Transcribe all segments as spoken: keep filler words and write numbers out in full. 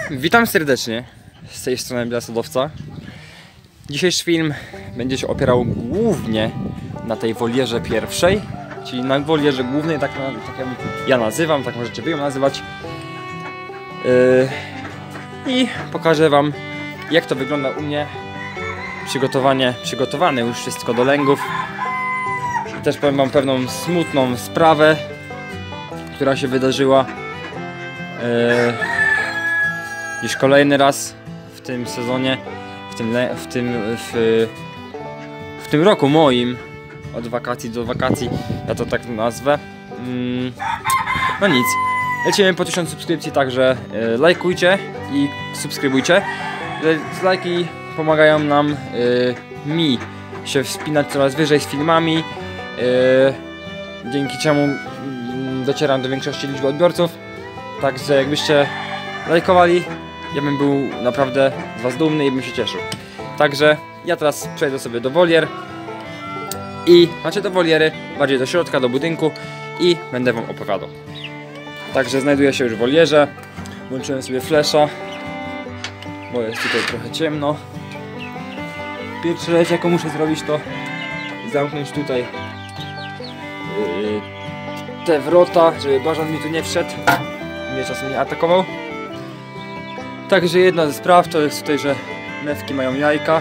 Witam serdecznie z tej strony Biasadowca. Dzisiejszy film będzie się opierał głównie na tej wolierze pierwszej, czyli na wolierze głównej, tak, na, tak jak ja nazywam, tak możecie wy ją nazywać. Yy, I pokażę wam, jak to wygląda u mnie. Przygotowanie, przygotowane już wszystko do lęgów. I też powiem wam pewną smutną sprawę, która się wydarzyła. Yy, Już kolejny raz w tym sezonie, w tym, w tym, w, w tym roku moim, od wakacji do wakacji, ja to tak nazwę. Mm, no nic, lecimy po tysiąc subskrypcji, także y, lajkujcie i subskrybujcie. Lajki pomagają nam, y, mi się wspinać coraz wyżej z filmami, y, dzięki czemu y, docieram do większości liczby odbiorców. Także jakbyście lajkowali, ja bym był naprawdę z was dumny i bym się cieszył. Także ja teraz przejdę sobie do wolier i znaczy do woliery, bardziej do środka, do budynku i będę wam opowiadał. Także znajduję się już w wolierze. Włączyłem sobie flesza, bo jest tutaj trochę ciemno. Pierwsza rzecz, jaką muszę zrobić, to zamknąć tutaj yy, te wrota, żeby bażant mi tu nie wszedł, mnie czasem nie atakował. Także jedna ze spraw to jest tutaj, że mewki mają jajka.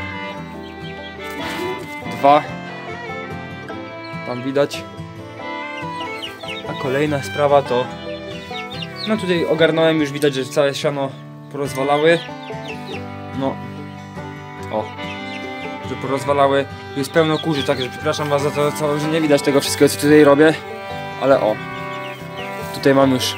Dwa. Tam widać. A kolejna sprawa to... No tutaj ogarnąłem, już widać, że całe siano porozwalały. No. O. Że porozwalały. Jest pełno kurzy, także przepraszam was za to, co, że nie widać tego wszystkiego, co tutaj robię. Ale o. Tutaj mam już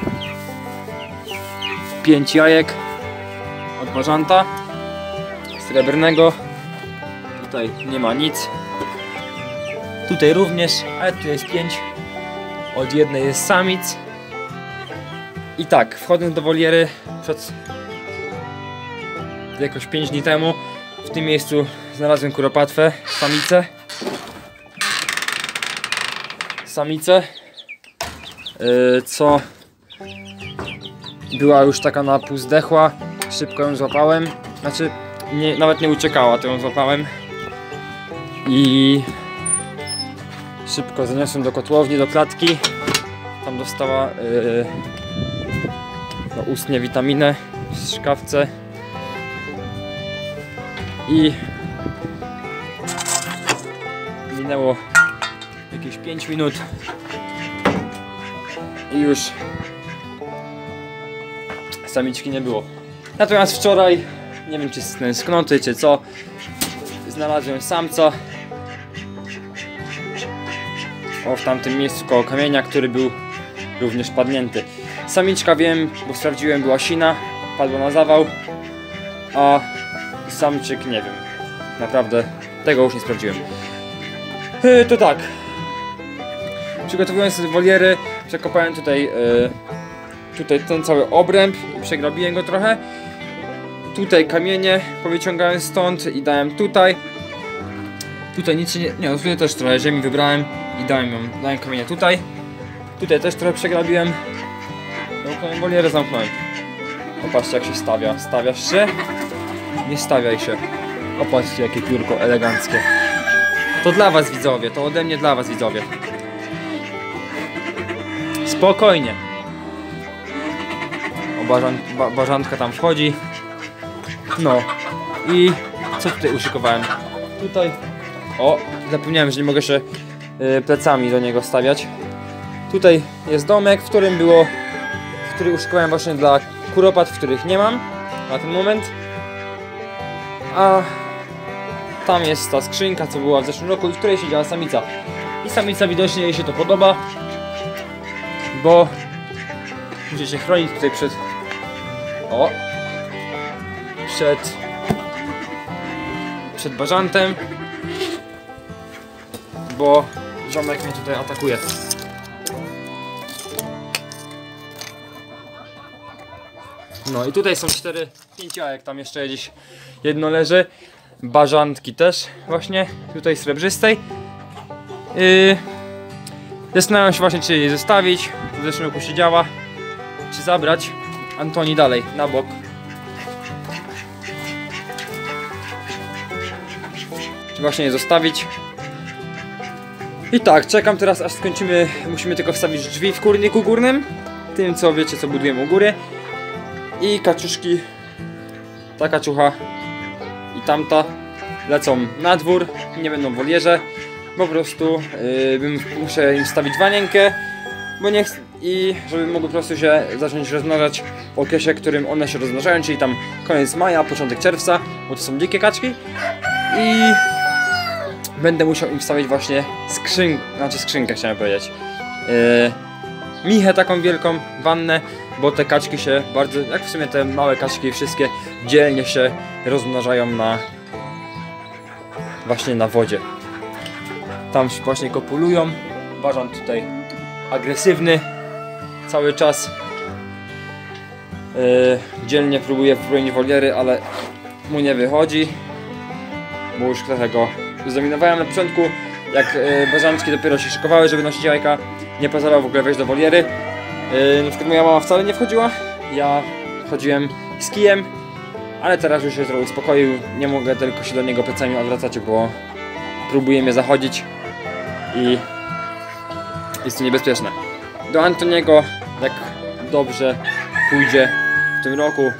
pięć jajek od bażanta srebrnego. Tutaj nie ma nic. Tutaj również, ale tu jest pięć. Od jednej jest samic. I tak, wchodząc do woliery przed jakoś pięć dni temu, w tym miejscu znalazłem kuropatwę, samicę. Samicę, yy, co była już taka na pół zdechła. Szybko ją złapałem, znaczy nie, nawet nie uciekała, to ją złapałem i szybko zaniosłem do kotłowni, do klatki. Tam dostała yy, no, ustnie witaminę w szkawce i minęło jakieś pięć minut i już samiczki nie było. Natomiast wczoraj, nie wiem czy z tęsknoty czy co, znalazłem samca o, w tamtym miejscu koło kamienia, który był również padnięty. Samiczka wiem, bo sprawdziłem, była sina, padła na zawał, a samczyk nie wiem. Naprawdę tego już nie sprawdziłem. Yy, to tak. Przygotowując sobie woliery, przekopałem tutaj yy, tutaj ten cały obręb i przegrabiłem go trochę. Tutaj kamienie powyciągałem stąd i dałem tutaj. Tutaj nic się nie... Nie, tutaj też trochę ziemi wybrałem i dałem ją, dałem kamienie tutaj. Tutaj też trochę przegrabiłem. Zamknąłem wolierę, zamknąłem. Popatrzcie jak się stawia. Stawiasz się? Nie stawiaj się. Popatrzcie jakie piórko eleganckie. To dla was widzowie, to ode mnie dla was widzowie. Spokojnie. Bażant, ba, bażantka tam wchodzi. No i co tutaj uszykowałem? Tutaj, o, zapomniałem, że nie mogę się y, plecami do niego stawiać. Tutaj jest domek, w którym było, w który uszykowałem właśnie dla kuropatw, których nie mam na ten moment. A tam jest ta skrzynka, co była w zeszłym roku i w której siedziała samica. I samica widocznie jej się to podoba, bo musi się chronić tutaj przed O! Przed przed bażantem, bo ziomek mnie tutaj atakuje. No i tutaj są cztery, pięć jajek, tam jeszcze gdzieś jedno leży. Bażantki też właśnie, tutaj srebrzystej. Yy, zastanawiam się właśnie, czy jej zostawić, w zeszłym roku siedziała, czy zabrać. Antoni dalej, na bok, Trzeba właśnie je zostawić. I tak, czekam teraz aż skończymy. Musimy tylko wstawić drzwi w kurniku górnym. Tym co wiecie co budujemy u góry. I kaczuszki. Ta kaczucha i tamta lecą na dwór. Nie będą w wolierze. Po prostu yy, bym, muszę im wstawić wanienkę. Bo nie chcę. I żeby mogły po prostu się zacząć rozmnażać w okresie, w którym one się rozmnażają, czyli tam koniec maja, początek czerwca, bo to są dzikie kaczki. I będę musiał im wstawić właśnie skrzynkę, znaczy skrzynkę chciałem powiedzieć. Yy, michę taką wielką, wannę, bo te kaczki się bardzo, jak w sumie te małe kaczki wszystkie dzielnie się rozmnażają na właśnie na wodzie. Tam się właśnie kopulują. Bażan tutaj agresywny cały czas. Yy, dzielnie próbuje wbronić woliery, ale mu nie wychodzi, bo już trochę go zdominowałem na początku. Jak yy, bażanczki dopiero się szykowały, żeby nosić jajka, nie pozwalał w ogóle wejść do woliery. Yy, na przykład moja mama wcale nie wchodziła, ja chodziłem z kijem, ale teraz już się trochę uspokoił. Nie mogę tylko się do niego plecami odwracać, bo próbuje mnie zachodzić i jest to niebezpieczne. Do Antoniego, jak dobrze pójdzie w tym roku, yy,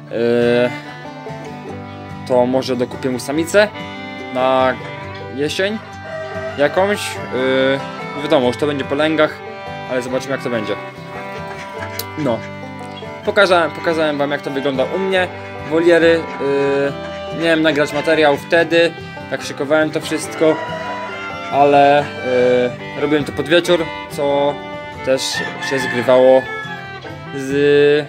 to może dokupię mu samicę na jesień jakąś. Yy, wiadomo, już to będzie po lęgach, ale zobaczymy jak to będzie. No, pokazałem, pokazałem wam jak to wygląda u mnie. Woliery, yy, miałem nagrać materiał wtedy, jak szykowałem to wszystko, ale yy, robiłem to pod wieczór, co też się zgrywało z...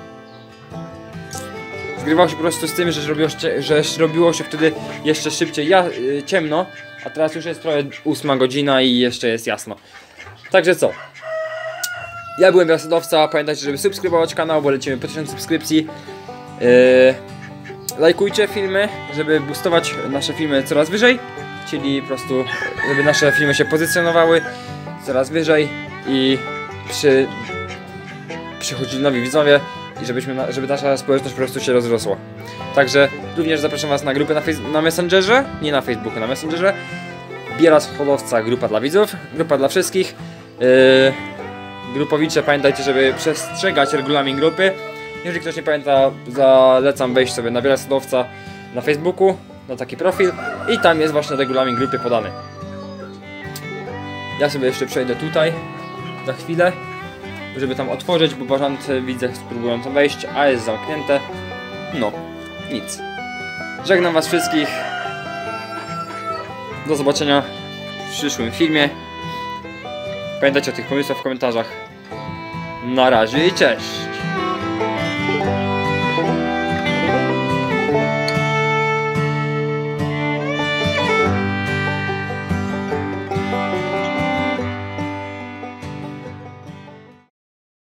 Zgrywało się po prostu z tym, że robiło się, że robiło się wtedy jeszcze szybciej ja, yy, ciemno, a teraz już jest prawie ósma godzina i jeszcze jest jasno. Także co? Ja byłem Wiasodowca, pamiętajcie, żeby subskrybować kanał, bo lecimy po tysiąc subskrypcji. Yy, lajkujcie filmy, żeby boostować nasze filmy coraz wyżej, czyli po prostu, żeby nasze filmy się pozycjonowały coraz wyżej i przy, przychodzili nowi widzowie i żebyśmy, żeby nasza społeczność po prostu się rozrosła. Także również zapraszam was na grupę na, na Messengerze, nie na Facebooku, na Messengerze. Bielacz-Hodowca, grupa dla widzów, grupa dla wszystkich. Yy, grupowicze, pamiętajcie, żeby przestrzegać regulamin grupy. Jeżeli ktoś nie pamięta, zalecam wejść sobie na Bielacz-Hodowca na Facebooku, na taki profil i tam jest właśnie regulamin grupy podany. Ja sobie jeszcze przejdę tutaj za chwilę, żeby tam otworzyć, bo bażanty widzę spróbują tam wejść, a jest zamknięte. No, nic. Żegnam was wszystkich. Do zobaczenia w przyszłym filmie. Pamiętajcie o tych pomysłach w komentarzach. Na razie i cześć!